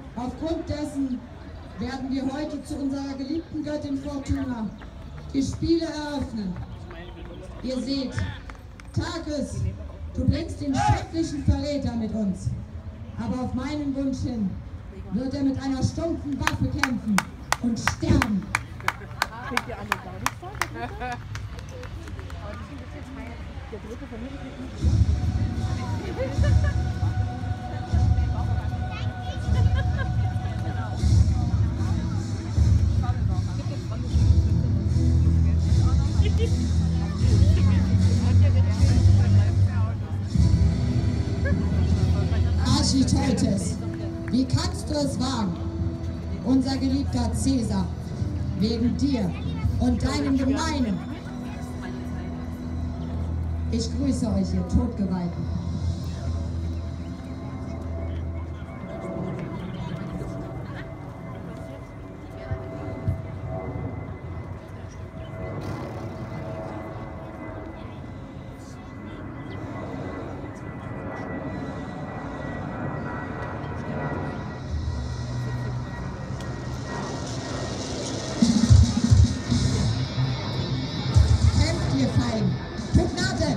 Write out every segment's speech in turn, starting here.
Aufgrund dessen werden wir heute zu unserer geliebten Göttin Fortuna die Spiele eröffnen. Ihr seht, Takis, du bringst den schrecklichen Verräter mit uns. Aber auf meinen Wunsch hin wird er mit einer stumpfen Waffe kämpfen und sterben. Kriegt ihr alle gar nichts vor, der Dritte? Aber die sind jetzt Teil. Der Dritte von mir kriegt nicht. Architeutes, wie kannst du es wagen, unser geliebter Cäsar, wegen dir und deinem Gemeinen? Ich grüße euch, ihr Todgeweihten. Kämpft, ihr Feigen! Pugnate!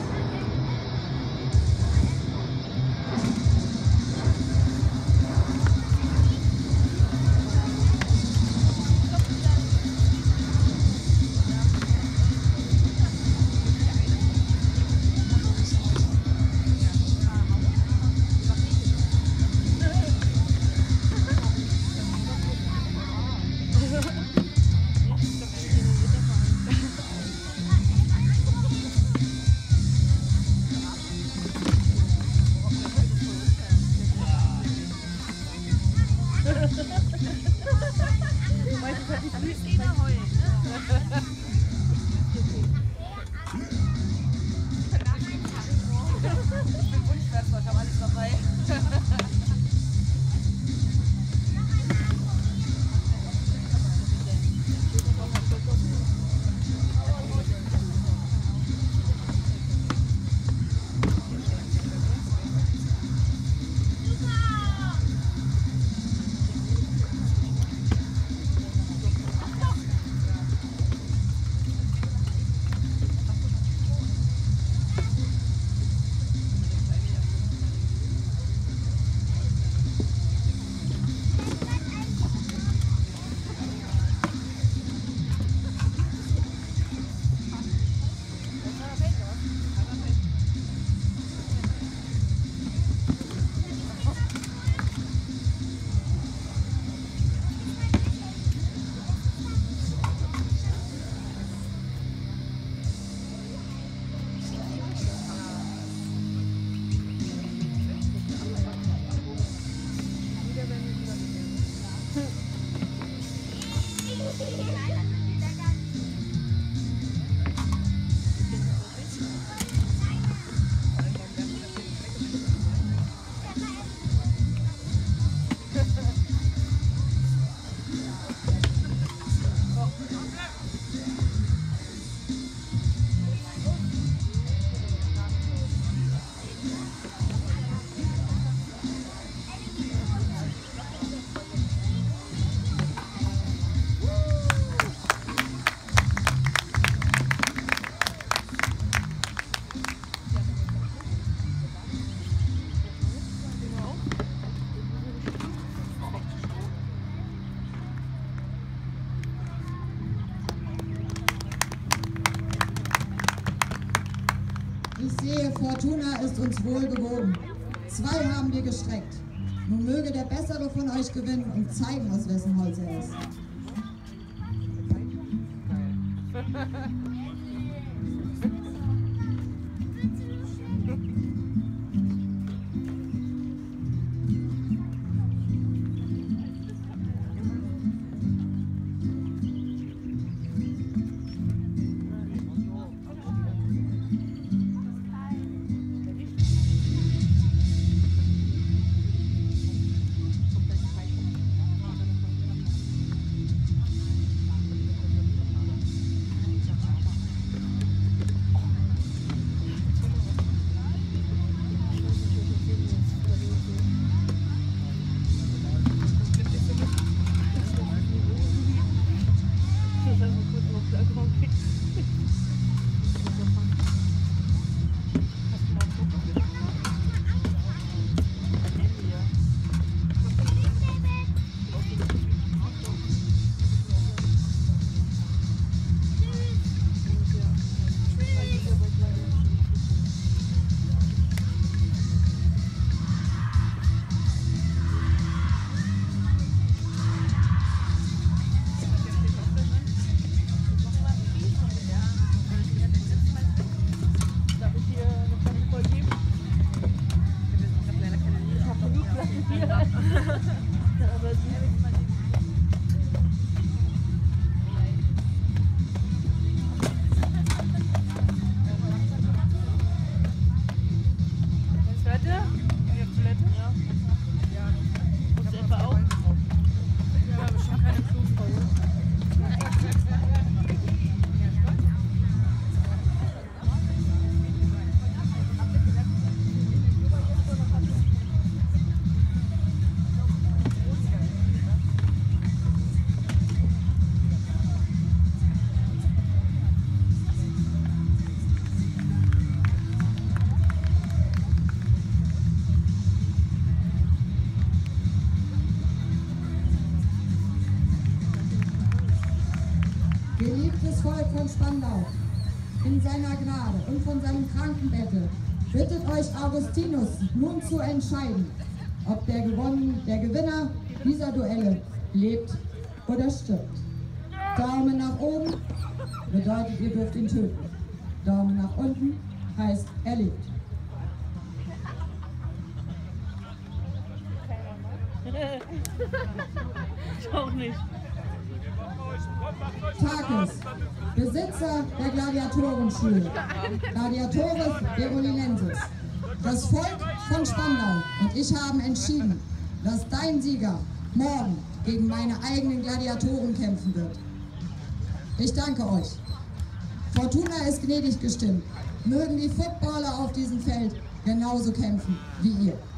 Ich sehe, Fortuna ist uns wohl gewogen. 2 haben wir gestreckt. Nun möge der Bessere von euch gewinnen und zeigen, aus wessen Holz er ist. Geliebtes Volk von Spandau, in seiner Gnade und von seinem Krankenbette bittet euch Augustinus nun zu entscheiden, ob der Gewinner dieser Duelle lebt oder stirbt. Daumen nach oben bedeutet, ihr dürft ihn töten. Daumen nach unten heißt, er lebt. Ich auch nicht. Takis, Besitzer der Gladiatorenschule, Gladiatores Veroninensis. Das Volk von Spandau und ich haben entschieden, dass dein Sieger morgen gegen meine eigenen Gladiatoren kämpfen wird. Ich danke euch. Fortuna ist gnädig gestimmt. Mögen die Footballer auf diesem Feld genauso kämpfen wie ihr.